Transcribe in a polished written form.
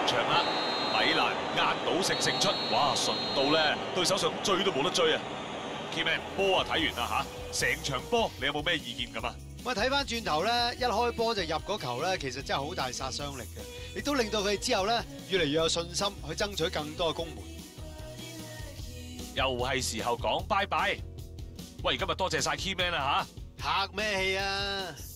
場啦，米蘭壓倒性勝出，哇，順到咧對手想追都冇得追啊 ！Keyman 波啊睇完啦嚇，成場波你有冇咩意見咁啊？ 咁啊睇翻轉頭咧，一開波就入嗰球咧，其實真係好大殺傷力嘅，亦都令到佢之後咧越嚟越有信心去爭取更多嘅攻門。 又係時候講拜拜。喂，今日多謝晒 Keyman 啦嚇。 客咩氣啊！